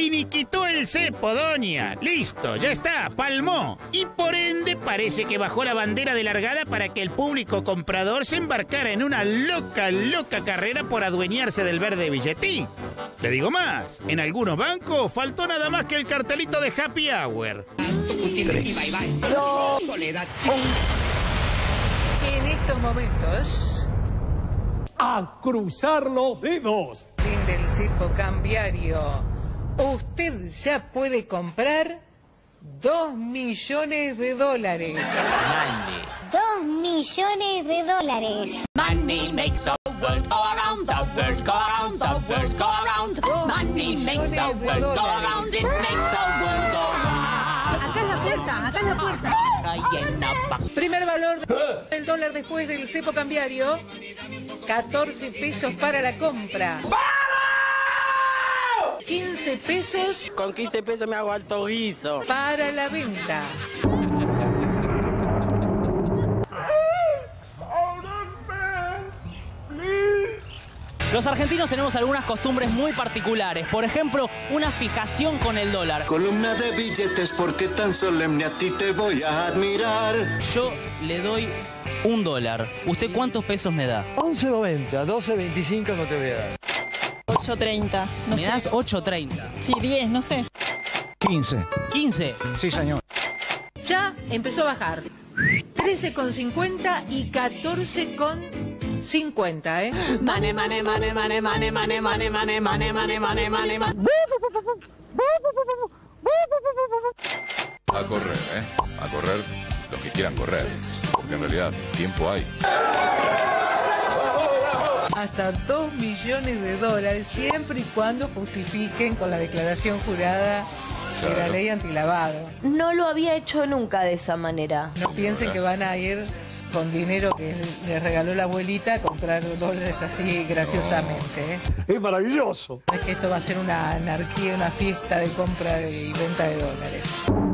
Finiquitó el cepo, doña. Listo, ya está, palmó. Y por ende parece que bajó la bandera de largada para que el público comprador se embarcara en una loca carrera por adueñarse del verde billetín. Le digo más, en algunos bancos faltó nada más que el cartelito de Happy Hour. 3, 2, 1. En estos momentos, ¡a cruzar los dedos! fin del cepo cambiario. Usted ya puede comprar $2 millones. 2 millones de dólares. Money makes the world go around, the world go around, the world go around. Money makes the world go around, it makes the world go round. Acá en la puerta, acá en la puerta. Primer valor del dólar después del cepo cambiario, 14 pesos para la compra. 15 pesos. Con 15 pesos me hago alto guiso. Para la venta. Los argentinos tenemos algunas costumbres muy particulares. Por ejemplo, una fijación con el dólar. Columna de billetes, porque tan solemne a ti te voy a admirar. Yo le doy $1. ¿Usted cuántos pesos me da? 11.90, 12.25 no te voy a dar. 8.30, no sé. ¿Me das 8.30? Sí, 10, no sé. 15. ¿15? Sí, señor. Ya empezó a bajar. 13,50 y 14,50, ¿eh? Money, money, money, money, money, money, money, money, money, money, money, money, money. A correr, a correr los que quieran correr, porque en realidad tiempo hay. Hasta $2 millones, siempre y cuando justifiquen con la declaración jurada de la ley antilavado. No lo había hecho nunca de esa manera. No piensen que van a ir con dinero que les regaló la abuelita a comprar dólares así graciosamente. Es maravilloso. No es que esto va a ser una anarquía, una fiesta de compra y venta de dólares.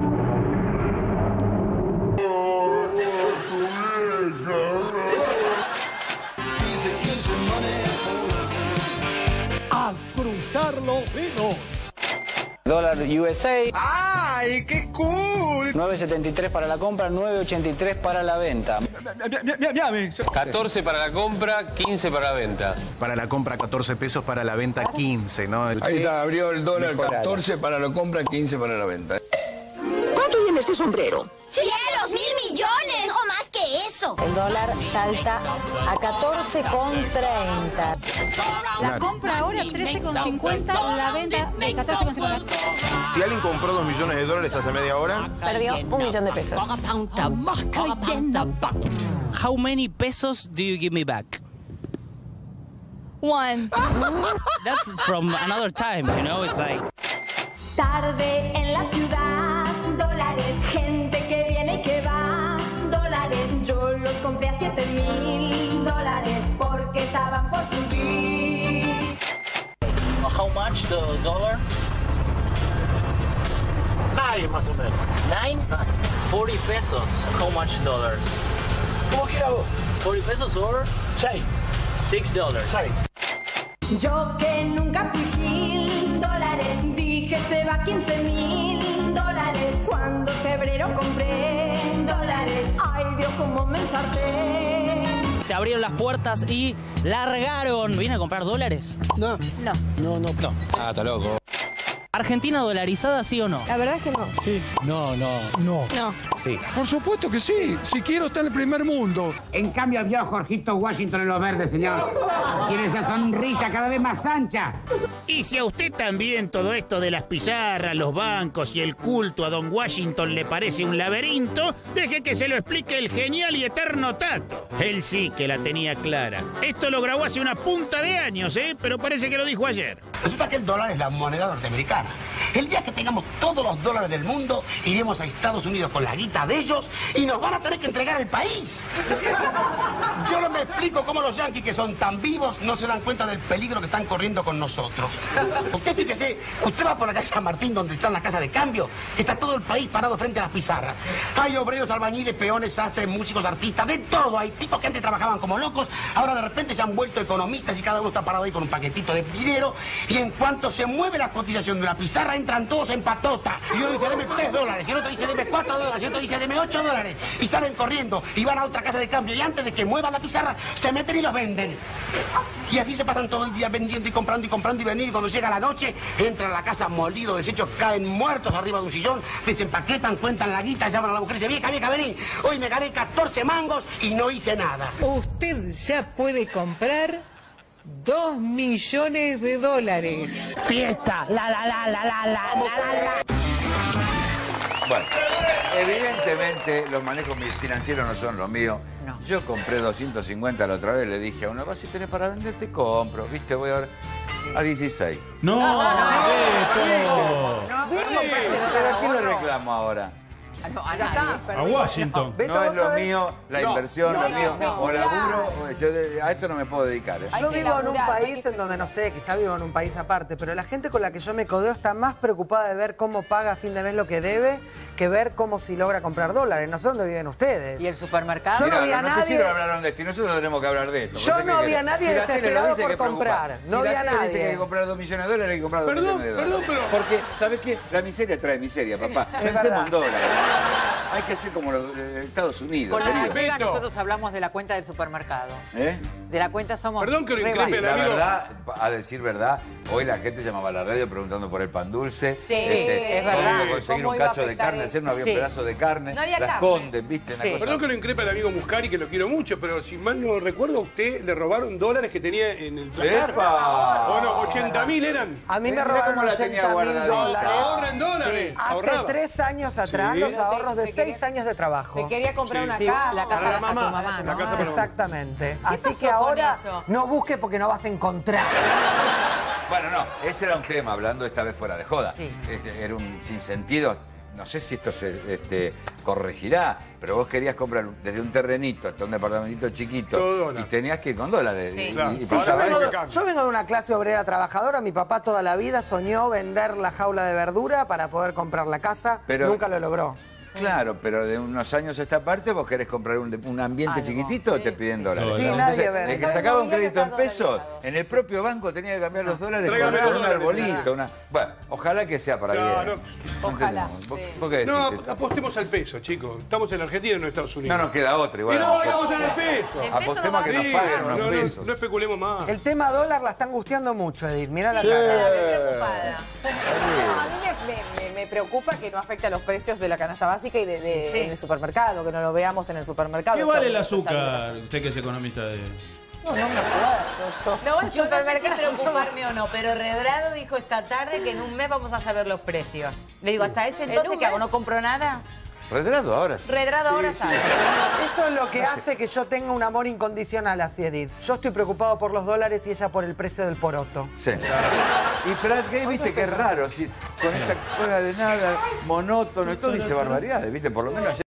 ¡A cruzar los dedos! Dólar USA. ¡Ay, qué cool! 9.73 para la compra, 9.83 para la venta. 14 para la compra, 15 para la venta. Para la compra 14 pesos, para la venta 15, ¿no? Ahí está, abrió el dólar, 14 para la compra, 15 para la venta. ¿Cuánto viene este sombrero? ¡Cielos, 1.000 millones! ¡O más que eso! El dólar salta a 14,30. La compra ahora 13,50, la venta 14,50. Si alguien compró $2 millones hace media hora, Perdió $1 millón de pesos. How many pesos do you give me back? 1. That's from another time, you know, it's like... Tarde en la ciudad, dólares, gente que viene y que va, dólares, yo los compré a $7,000 porque estaban por subir. How much the dollar? 9 más o menos. 9? 40 pesos. How much dollars? ¿Cómo quieras vos? 40 pesos or? 6. $6. 6. Yo que nunca fui Gil, dólares, dije se va $15,000. Cuando febrero compré dólares, ay Dios cómo me ensarté. Se abrieron las puertas y largaron. ¿Viene a comprar dólares? No. No. No. Ah, está loco. ¿Argentina dolarizada, sí o no? La verdad es que no. Sí. No. Sí. Por supuesto que sí. Si quiero estar en el primer mundo. En cambio vio a Jorgito Washington en los verdes, señor. Tiene esa sonrisa cada vez más ancha. Y si a usted también todo esto de las pizarras, los bancos y el culto a Don Washington le parece un laberinto, deje que se lo explique el genial y eterno Tato. Él sí que la tenía clara. Esto lo grabó hace una punta de años, pero parece que lo dijo ayer. Resulta que el dólar es la moneda norteamericana. El día que tengamos todos los dólares del mundo, iremos a Estados Unidos con la guita de ellos y nos van a tener que entregar el país. Yo no me explico cómo los yanquis, que son tan vivos, no se dan cuenta del peligro que están corriendo con nosotros. Usted fíjese, usted va por la calle San Martín, donde está la casa de cambio, está todo el país parado frente a las pizarras. Hay obreros, albañiles, peones, sastres, músicos, artistas, de todo. Hay tipos que antes trabajaban como locos, ahora de repente se han vuelto economistas y cada uno está parado ahí con un paquetito de dinero. Y en cuanto se mueve la cotización de una pizarra, entran todos en patota. Y uno dice, deme $3. Y el otro dice, deme $4. Y otro dice, deme $8. Y salen corriendo y van a otra casa de cambio. Y antes de que muevan la pizarra, se meten y los venden. Y así se pasan todo el día vendiendo y comprando y vendiendo. Y cuando llega la noche, entran a la casa molidos, deshechos, caen muertos arriba de un sillón, desempaquetan, cuentan la guita, llaman a la mujer y dicen, vieja, vení. Hoy me gané 14 mangos y no hice nada. Usted ya puede comprar $2 millones. Fiesta, la. Bueno, evidentemente los manejos financieros no son los míos. No. Yo compré 250 la otra vez, le dije a una, si tenés para vender, te compro. ¿Viste? Voy ahora a 16. ¡No! ¿Pero a quién le reclamo ahora? A Washington. No es lo mío, la inversión, lo mío, o laburo, a esto no me puedo dedicar. Yo vivo en un país en donde, no sé, quizá vivo en un país aparte, pero la gente con la que yo me codeo está más preocupada de ver cómo paga a fin de mes lo que debe que ver cómo si logra comprar dólares. No sé dónde viven ustedes. ¿Y el supermercado? Yo no vi a nadie. No hablaron de esto y nosotros tenemos que hablar de esto. Yo no vi a nadie desesperado por comprar. No vi a nadie. Dice que hay que comprar $2 millones, hay que comprar $2 millones. Perdón. Porque, ¿sabes qué? La miseria trae miseria, papá. Pensemos en dólares. Hay que ser como los Estados Unidos. Con la Vega nosotros hablamos de la cuenta del supermercado. De la cuenta somos... Perdón que lo increpe, la verdad, a decir verdad, hoy la gente llamaba a la radio preguntando por el pan dulce. Sí, es verdad. Conseguir un cacho de carne, ayer no había un pedazo de carne. No había la esconden, ¿viste? Sí. Perdón que lo increpe el amigo Muscari, que lo quiero mucho, pero si mal no recuerdo, a usted le robaron $, que tenía en el placar. Bueno, 80.000 eran. A mí me robaron $80.000. Ahorra en dólares. Hace 3 años atrás, los ahorros de 6 años de trabajo. Te quería comprar una casa. La casa para tu mamá, ¿no? Exactamente. Así que ahora no busque porque no vas a encontrar. Bueno, no, ese era un tema, hablando esta vez fuera de joda. Sí. Era un sinsentido. No sé si esto se corregirá, pero vos querías comprar desde un terrenito hasta un departamentito chiquito y tenías que ir con $. Sí. Yo vengo de una clase obrera trabajadora. Mi papá toda la vida soñó vender la jaula de verdura para poder comprar la casa. Pero nunca lo logró. Claro, pero de unos años a esta parte vos querés comprar un ambiente chiquitito o te piden $. Sí, nadie vende. El que sacaba un crédito en pesos, en el propio banco tenía que cambiar los $, con un arbolito. Bueno, ojalá que sea para bien. Ojalá. ¿Vos qué decís? No, apostemos al peso, chicos. Estamos en Argentina y no en Estados Unidos. No nos queda otra igual. Y no, vamos en el peso. Apostemos a que nos paguen unos pesos. No especulemos más. El tema dólar la está angustiando mucho, Edith. Mirá la cara. Preocupada. A mí me preocupa que no afecte a los precios de la canasta básica y en el supermercado, que no lo veamos en el supermercado. ¿Qué vale el azúcar? Usted que es economista de... No me acuerdo. Yo no sé si preocuparme o no, pero Redrado dijo esta tarde que en un mes vamos a saber los precios. Le digo, hasta ese entonces que hago, no compro nada. Redrado ahora sí. Redrado ahora sabe. Eso es lo que hace que yo tenga un amor incondicional hacia Edith. Yo estoy preocupado por los $, y ella por el precio del poroto. Sí. Y Prat Gay, viste que es raro, con esa cosa de nada, monótono, y todo dice barbaridades, viste, por lo menos...